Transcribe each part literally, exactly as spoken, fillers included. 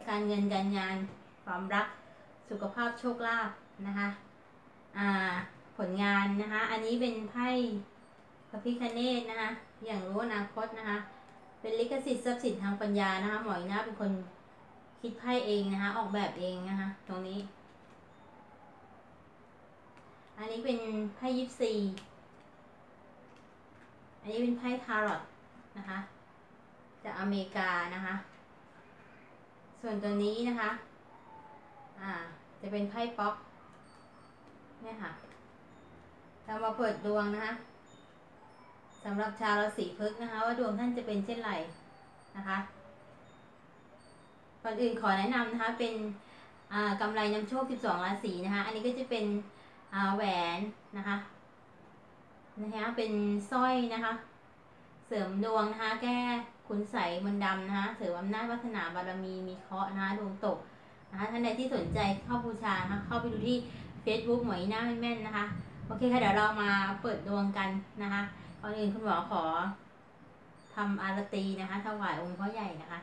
การเงินการงานความรักสุขภาพโชคลาภนะคะอ่าผลงานนะคะอันนี้เป็นไพ่พระพิฆเนศนะคะอย่างรู้อนาคตนะคะเป็นลิขสิทธิ์ทรัพย์สินทางปัญญานะคะหมออีน่าเป็นคนคิดไพ่เองนะคะออกแบบเองนะคะตรงนี้อันนี้เป็นไพ่ยิปซีอันนี้เป็นไพ่ทาโร็ตนะคะจากอเมริกานะคะส่วนตัวนี้นะคะอ่าจะเป็นไพ่ป๊อกเนี่ยค่ะเรามาเปิดดวงนะคะสำหรับชาวราศีพฤกษ์นะคะว่าดวงท่านจะเป็นเช่นไรนะคะก่อนอื่นขอแนะนำนะคะเป็นกำไรนำโชคสิบสองราศีนะคะอันนี้ก็จะเป็นแหวนนะคะนะคะเป็นสร้อยนะคะเสริมดวงนะคะแก้คุณไสยมนต์ดำนะคะเสริมอำนาจวัฒนาบารมีมีเคราะห์นะคะดวงตกนะคะท่านใดที่สนใจเข้าบูชานะคะเข้าไปดูที่ Facebook หมออีน่าแม่นๆนะคะโอเคค่ะเดี๋ยวเรามาเปิดดวงกันนะคะก่อนอื่นคุณหมอขอทำอารตีนะคะถวายองค์พ่อใหญ่นะคะ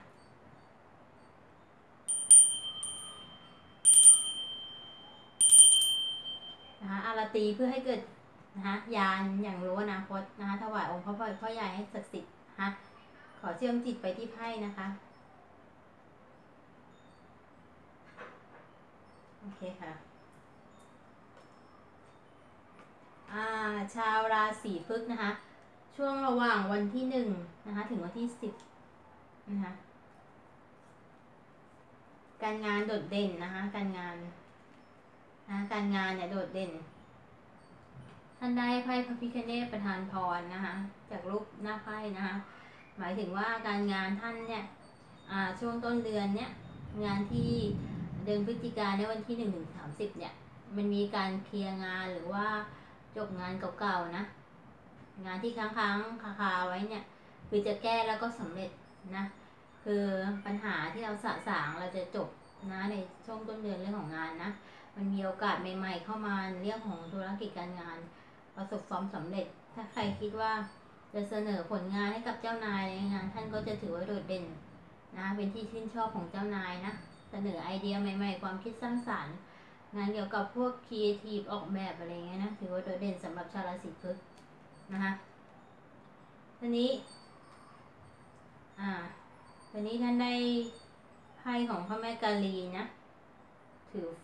นะคะอารตีเพื่อให้เกิดนะคะญาณอย่างรู้อนาคตนะคะถวายองค์พ่อพ่อใหญ่ให้ศักดิ์สิทธิ์นะคะขอเชื่อมจิตไปที่ไพ่นะคะโอเคค่ะอ่าชาวราศีพฤกษ์นะคะช่วงระหว่างวันที่หนึ่งนะคะถึงวันที่สิบนะคะการงานโดดเด่นนะคะการงานนะการงานเนี่ยโดดเด่นท่านได้ไพ่พระพิฆเนศประทานพรนะคะจากรูปหน้าไพ่นะคะหมายถึงว่าการงานท่านเนี่ยช่วงต้นเดือนเนี่ยงานที่เดือนพฤศจิกายนในวันที่หนึ่งถึงสามสิบเนี่ยมันมีการเคลียร์งานหรือว่าจบงานเก่าๆนะงานที่ค้างๆคาๆไว้เนี่ยคือจะแก้แล้วก็สำเร็จนะคือปัญหาที่เราสะสางเราจะจบนะในช่วงต้นเดือนเรื่องของงานนะมันมีโอกาสใหม่ๆเข้ามาเรื่องของธุรกิจการงานประสบความสำเร็จถ้าใครคิดว่าจะเสนอผลงานให้กับเจ้านายในงานท่านก็จะถือว่าโดดเด่นนะเป็นที่ชื่นชอบของเจ้านายนะเสนอไอเดียใหม่ๆความคิดสร้างสรรค์งานเกี่ยวกับพวกครีเอทีฟออกแบบอะไรเงี้ยนะถือว่าโดดเด่นสำหรับชาวราศีพฤกษ์นะคะทีนี้อ่าทีนี้ท่านได้ไพ่ของพระแม่กาลีนะถือไฟ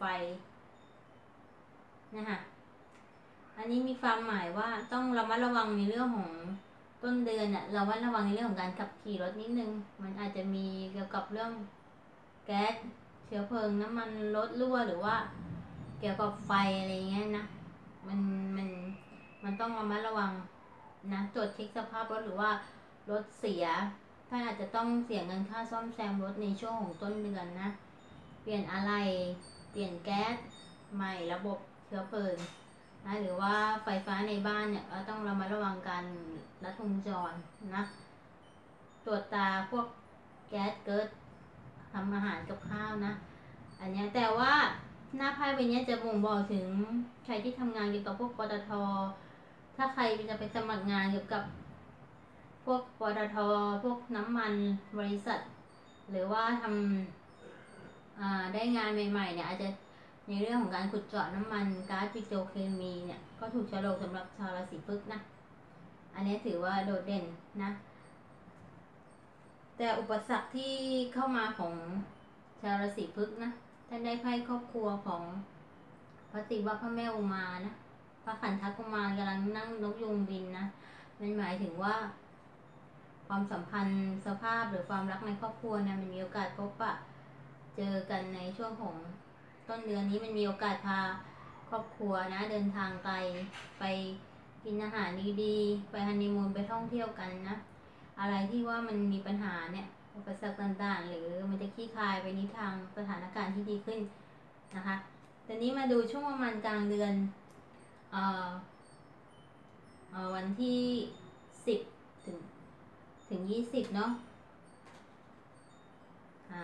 นะคะอันนี้มีความหมายว่าต้องระมัดระวังในเรื่องของต้นเดือนเนี่ยระมัดระวังในเรื่องของการขับขี่รถนิดนึงมันอาจจะมีเกี่ยวกับเรื่องแก๊สเชื้อเพลิงน้ำมันรถรั่วหรือว่าเกี่ยวกับไฟอะไรเงี้ยนะมันมันมันต้องระมัดระวังนะตรวจเช็คสภาพรถหรือว่ารถเสียท่านอาจจะต้องเสียเงินค่าซ่อมแซมรถในช่วงของต้นเดือนนะเปลี่ยนอะไรเปลี่ยนแก๊สใหม่ระบบเชื้อเพลิงนะหรือว่าไฟฟ้าในบ้านเนี่ยก็ต้องระมัดระวังการลัดวงจรนะตรวจตาพวกแก๊สเกิดทำอาหารกับข้าวนะอันนี้แต่ว่าหน้าไพ่ใบนี้จะบ่งบอกถึงใครที่ทำงานเกี่ยวกับพวกปตท.ถ้าใครจะไปสมัครงานเกี่ยวกับพวกปตท.พวกน้ำมันบริษัทหรือว่าทำได้งานใหม่ๆเนี่ยอาจจะในเรื่องของการขุดเจาะน้ำมันก๊าซปิโตรเคมีเนี่ยก็ถูกฉลกสำหรับชาวราศีพฤกษ์นะอันนี้ถือว่าโดดเด่นนะแต่อุปสรรคที่เข้ามาของชาวราศีพฤกษ์นะท่านได้ไพ่ครอบครัวของพระศิวะพระแม่อุมานะพระขันธกุมารกำลังนั่งนกยุงบินนะมันหมายถึงว่าความสัมพันธ์สภาพหรือความรักในครอบครัวเนี่ยมันมีโอกาสพบปะเจอกันในช่วงของต้นเดือนนี้มันมีโอกาสพาครอบครัวนะเดินทางไกลไปกินอาหารดีๆไปฮันนีมูนไปท่องเที่ยวกันนะอะไรที่ว่ามันมีปัญหาเนี่ยอุปสรรคต่างๆหรือมันจะคลี่คลายไปในทางสถานการณ์ที่ดีขึ้นนะคะตอนนี้มาดูช่วงประมาณกลางเดือนเอ่อเอ่อวันที่สิบถึงถึงยี่สิบเนาะอ่า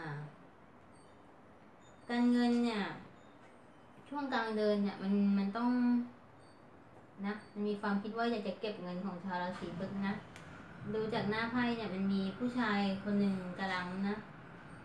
การเงินเนี่ยช่วงกลางเดือนเนี่ยมันมันต้องนะมันมีความคิดว่าอยากจะเก็บเงินของชาวราศีพฤกษ์นะดูจากหน้าไพ่เนี่ยมันมีผู้ชายคนหนึ่งกำลังนะ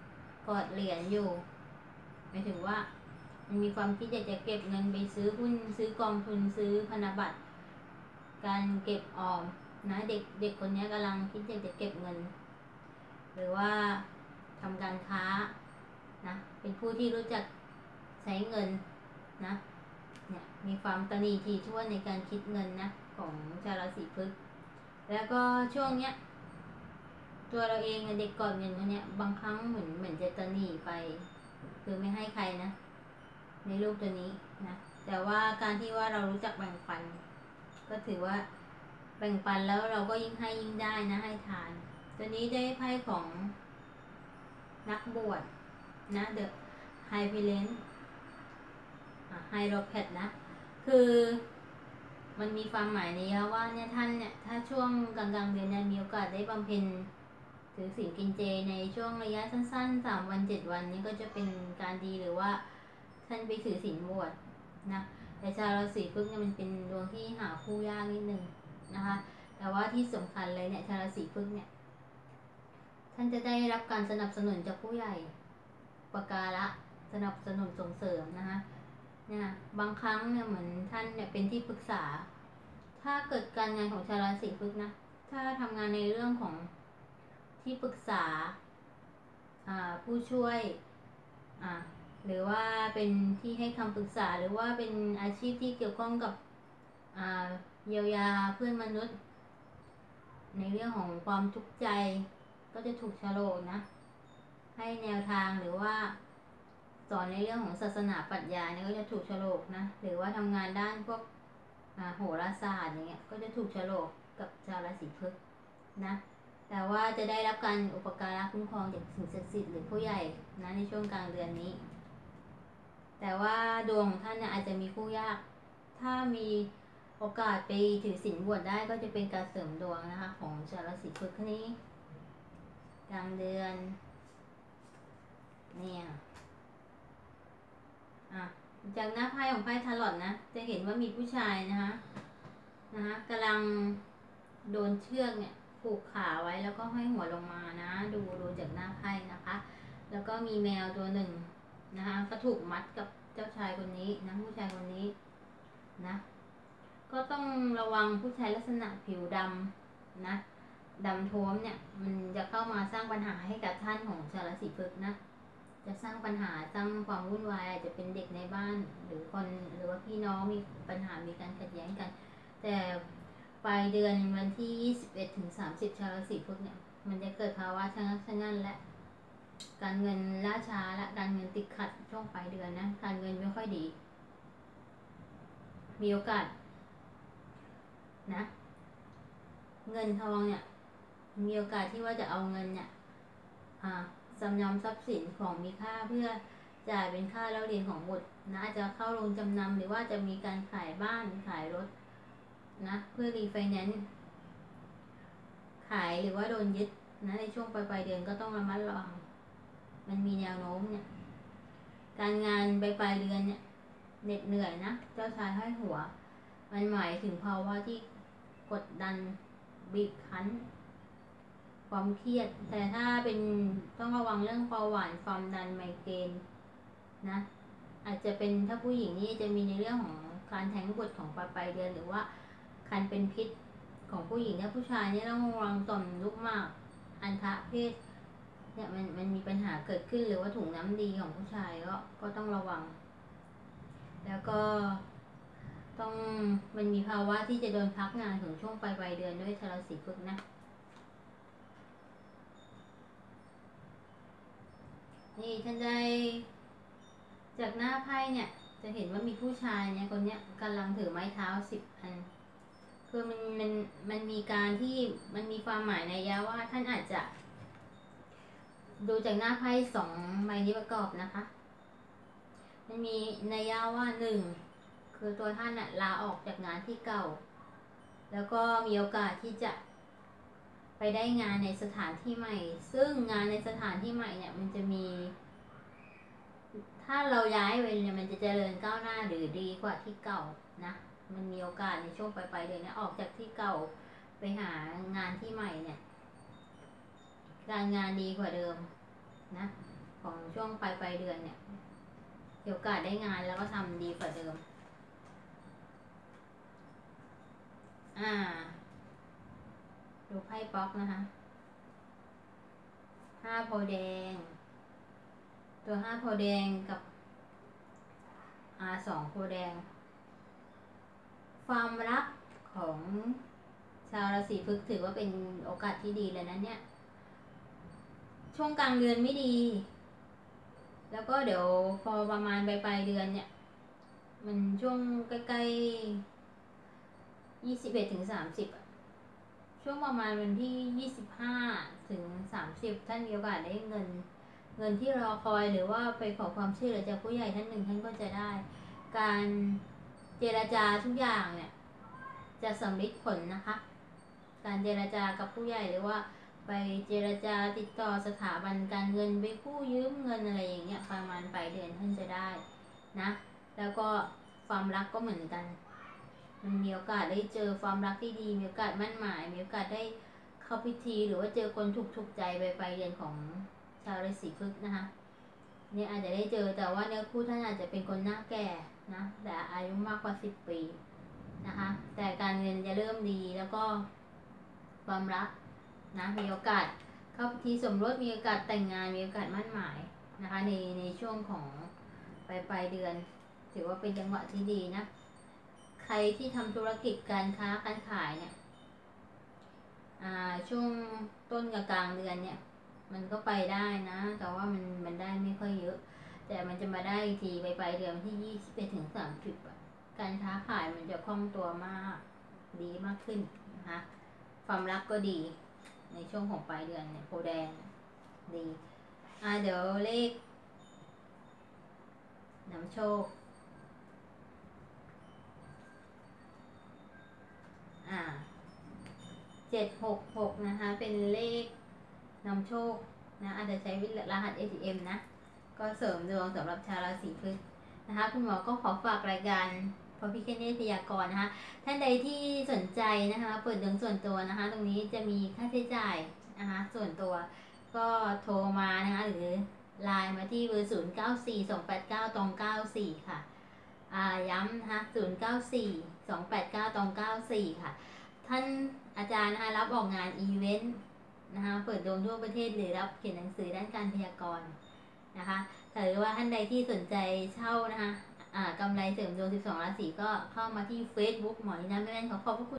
พอร์ตเหรียญอยู่หมายถึงว่ามันมีความคิดอยากจะเก็บเงินไปซื้อหุ้นซื้อกองทุนซื้อพันธบัตรการเก็บออมนะเด็กเด็กคนนี้กำลังคิดอยากจะเก็บเงินหรือว่าทำการค้านะเป็นผู้ที่รู้จักใช้เงินนะเนี่ยมีความตระหนี่ถี่ถ้วนในการคิดเงินนะของชาวราศีพฤษภแล้วก็ช่วงเนี้ยตัวเราเองเด็กก่อนเงินคนเนี้ยบางครั้งเหมือนเหมือนจะตระหนี่ไปคือไม่ให้ใครนะในรูปตัวนี้นะแต่ว่าการที่ว่าเรารู้จักแบ่งปันก็ถือว่าแบ่งปันแล้วเราก็ยิ่งให้ยิ่งได้นะให้ทานตัวนี้ได้ไพ่ของนักบวชนะเดอะไฮพิเลนไฮโรแพทนะคือมันมีความหมายนี้ว่าเนี่ยท่านเนี่ยถ้าช่วงกลางๆเดือนเนี่ยมีโอกาสได้บำเพ็ญถือศีลกินเจในช่วงระยะสั้นๆสามวันเจ็ดวันนี้ก็จะเป็นการดีหรือว่าท่านไปถือศีลบวชนะแต่ชาวราศีพฤษเนี่ยมันเป็นดวงที่หาคู่ยากนิดนึงนะคะแต่ว่าที่สำคัญเลยเนี่ยชาวราศีพฤษเนี่ยท่านจะได้รับการสนับสนุนจากผู้ใหญ่ประการะสนับสนุนส่งเสริมนะคะเนี่ยบางครั้งเนี่ยเหมือนท่านเนี่ยเป็นที่ปรึกษาถ้าเกิดการงานของชาวราศีพฤษนะถ้าทำงานในเรื่องของที่ปรึกษาผู้ช่วยหรือว่าเป็นที่ให้คำปรึกษาหรือว่าเป็นอาชีพที่เกี่ยวข้องกับเยียวยาเพื่อนมนุษย์ในเรื่องของความทุกข์ใจก็จะถูกชะโลมนะให้แนวทางหรือว่าสอนในเรื่องของศาสนาปรัชญาเนี่ยก็จะถูกฉลกนะหรือว่าทำงานด้านพวกโหราศาสตร์อย่างเงี้ยก็จะถูกฉลกกับชาวราศีพฤษภนะแต่ว่าจะได้รับการอุปการะคุ้มครองจากสิ่งศักดิ์สิทธิ์หรือผู้ใหญ่นะในช่วงกลางเดือนนี้แต่ว่าดวงของท่านเนี่ยอาจจะมีคู่ยากถ้ามีโอกาสไปถือศีลบวชได้ก็จะเป็นการเสริมดวงนะคะของชาวราศีพฤษภนี้กลางเดือนเนี่ยจากหน้าไพ่ของไพ่ทาโรตนะจะเห็นว่ามีผู้ชายนะคะนะคะกำลังโดนเชือกเนี่ยผูกขาไว้แล้วก็ห้อยหัวลงมานะดูดูจากหน้าไพ่นะคะแล้วก็มีแมวตัวหนึ่งนะคะก็ถูกมัดกับเจ้าชายคนนี้นะผู้ชายคนนี้นะก็ต้องระวังผู้ชายลักษณะผิวดำนะดำท้วมเนี่ยมันจะเข้ามาสร้างปัญหาให้กับท่านของชาวราศีพฤษภนะจะสร้างปัญหาสร้างความวุ่นวายอาจจะเป็นเด็กในบ้านหรือคนหรือว่าพี่น้องมีปัญหามีการขัดแย้งกันแต่ปลายเดือนวันที่ยี่สิบเอ็ดถึงสามสิบชาวราศีพฤษภเนี่ยมันจะเกิดภาวะชะงักชะงั่นและการเงินล่าช้าและการเงินติดขัดช่วงปลายเดือนนะการเงินไม่ค่อยดีมีโอกาสนะเงินทองเนี่ยมีโอกาสที่ว่าจะเอาเงินเนี่ยอ่าจำนำทรัพย์สินของมีค่าเพื่อจ่ายเป็นค่าเล่าเรียนของบุตรนะอาจจะเข้าโรงจำนำหรือว่าจะมีการขายบ้านขายรถนะเพื่อรีไฟแนนซ์ขายหรือว่าโดนยึดนะในช่วงปลายปลายเดือนก็ต้องระมัดระวังมันมีแนวโน้มเนี่ยการงานปลายปลายเดือนเนี่ยเหน็ดเหนื่อยนะเจ้าชายห้อยหัวมันหมายถึงภาวะที่กดดันบีบคั้นความเครียดแต่ถ้าเป็นต้องระวังเรื่องเบาหวานความดันไมเกรนนะอาจจะเป็นถ้าผู้หญิงนี่จะมีในเรื่องของการแท้งบุตรของปลายปลายเดือนหรือว่าคันเป็นพิษของผู้หญิงถ้าผู้ชายนี่ต้องระวังต่อมลูกหมากอัณฑะเพศเนี่ยมันมันมีปัญหาเกิดขึ้นหรือว่าถุงน้ำดีของผู้ชายก็ก็ต้องระวังแล้วก็ต้องมันมีภาวะที่จะโดนพักงานถึงช่วงปลายปลายเดือนด้วยชาวราศีพฤษภนะนี่ท่านได้จากหน้าไพ่เนี่ยจะเห็นว่ามีผู้ชายเนี่ยคนเนี้ยกำลังถือไม้เท้าสิบอันคือมันมันมันมีการที่มันมีความหมายในยะว่าท่านอาจจะดูจากหน้าไพ่สองใบนี้ประกอบนะคะมันมีนัยยะว่าหนึ่งคือตัวท่านน่ะลาออกจากงานที่เก่าแล้วก็มีโอกาสที่จะไปได้งานในสถานที่ใหม่ซึ่งงานในสถานที่ใหม่เนี่ยมันจะมีถ้าเราย้ายไปเนี่ยมันจะเจริญก้าวหน้าหรือดีกว่าที่เก่านะมันมีโอกาสในช่วงปลายๆเดือนนี้ออกจากที่เก่าไปหางานที่ใหม่เนี่ยการงานดีกว่าเดิมนะของช่วงปลายปลายเดือนเนี่ยมีโอกาสได้งานแล้วก็ทำดีกว่าเดิมอ่าดูไพ่ป๊อกนะคะห้าโพธิ์แดงตัวห้าโพธิ์แดงกับอาสองโพธิ์แดงความรักของชาวราศีพฤษถือว่าเป็นโอกาสที่ดีเลยนะเนี่ยช่วงกลางเดือนไม่ดี แล้วก็เดี๋ยวพอประมาณปลายปลายเดือนเนี่ยมันช่วงใกล้ๆยี่สิบเอ็ดถึงสามสิบช่วงประมาณวันที่ยี่สิบห้าถึงสามสิบท่านมีโอกาสได้เงินเงินที่รอคอยหรือว่าไปขอความช่วยเหลือจากผู้ใหญ่ท่านหนึ่งท่านก็จะได้ การเจรจาทุกอย่างเนี่ยจะสำเร็จผลนะคะ การเจรจากับผู้ใหญ่หรือว่าไปเจรจาติดต่อสถาบันการเงินไปกู้ยืมเงินอะไรอย่างเงี้ยประมาณปลายเดือนท่านจะได้นะแล้วก็ความรักก็เหมือนกันมันมีโอกาสได้เจอความรักที่ดีมีโอกาสมั่นหมายมีโอกาสได้เข้าพิธีหรือว่าเจอคนถูกถูกใจไปปลายเดือนของชาวราศีพฤษนะคะเนี่ยอาจจะได้เจอแต่ว่าเนื้อคู่ท่านอาจจะเป็นคนหน้าแก่นะแต่อายุมากกว่าสิบปีนะคะแต่การเงินจะเริ่มดีแล้วก็ความรักนะมีโอกาสเข้าพิธีสมรสมีโอกาสแต่งงานมีโอกาสมั่นหมายนะคะในในช่วงของปลายปลายเดือนถือว่าเป็นจังหวะที่ดีนะใครที่ทำธุรกิจการค้าการขายเนี่ยช่วงต้นกับกลางเดือนเนี่ยมันก็ไปได้นะแต่ว่ามันมันได้ไม่ค่อยเยอะแต่มันจะมาได้ทีไปปลายเดือนที่ยี่สิบเอ็ดถึงสามสิบการค้าขายมันจะคล่องตัวมากดีมากขึ้นนะคะความรักก็ดีในช่วงของปลายเดือนเนี่ยโพแดงดีอ่าเดี๋ยวเลขนำโชคอ่าเจ็ดหกหกนะคะเป็นเลขนำโชคนะอาจจะใช้รหัส เอ ที เอ็ม นะก็เสริมดวงสำหรับชาวราศีพฤษนะคะคุณหมอก็ขอฝากรายการพระพิฆเนศพยากรณ์นะคะท่านใดที่สนใจนะคะเปิดดวงส่วนตัวนะคะตรงนี้จะมีค่าใช้จ่ายนะคะส่วนตัวก็โทรมานะคะหรือไลน์มาที่เบอร์ศูนย์เก้าสี่สองแปดเก้าตองเก้าสี่ค่ะอ่าย้ำนะคะศูนย์เก้าสี่สองแปดเก้าตองเก้าสี่ค่ะท่านอาจารย์นะคะรับออกงานอีเวนต์นะคะเปิดดวงทั่วประเทศหรือรับเขียนหนังสือด้านการพยากรณ์นะคะหรือว่าท่านใดที่สนใจเช่านะคะกำไรเสริมดวงสิบสองราศีก็เข้ามาที่ Facebook หมอนินาแม่แม่นขอขอบพระคุณ